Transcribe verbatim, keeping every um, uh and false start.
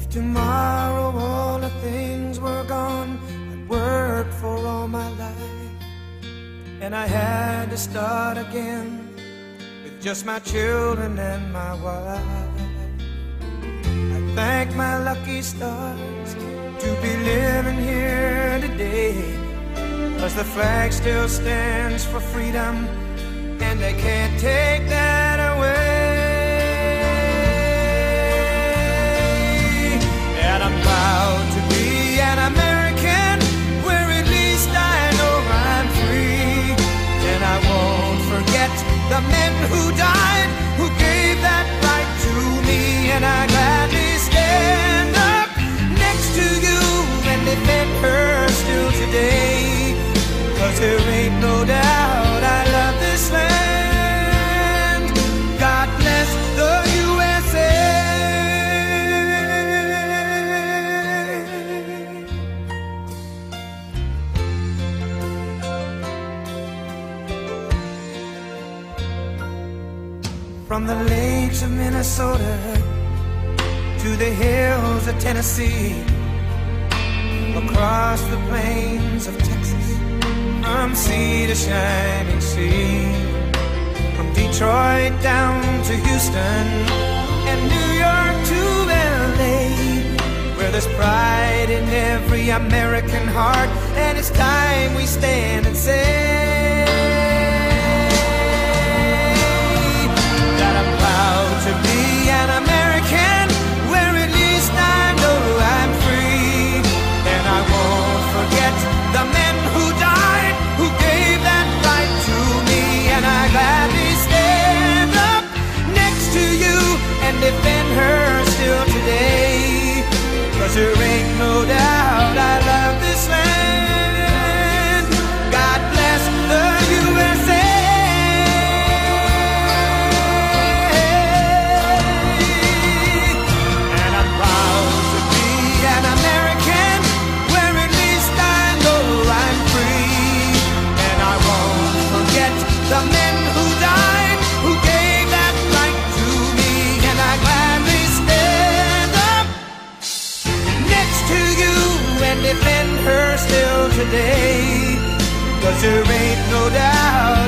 tomorrow all the things were gone I'd worked for all my life, and I had to start again with just my children and my wife. I thank my lucky stars to be living here today, 'cause the flag still stands for freedom, and they can't take that away. And I'm proud to be an American, where at least I know I'm free. And I won't forget the men who died, who gave that right to me. And I gladly stand up next to you and defend her still today, 'cause there ain't no doubt I love this land. God bless the U S A. From the lakes of Minnesota to the hills of Tennessee, across the plains of Texas, from sea to shining sea, from Detroit down to Houston and New York to L A, where there's pride in every American heart, and it's time we stand and say that I'm proud to be an American, where at least I know I'm free. And I won't forget the men who died, who gave that right to me. And I gladly stand up next to you and defend her still today, 'cause there ain't no doubt I love this land. God bless the U S A. And I'm proud to be an American, where at least I know I'm free. And I won't forget the men who died, who gave that right to me. And I gladly stand up next to you and defend her still today, 'cause there ain't no doubt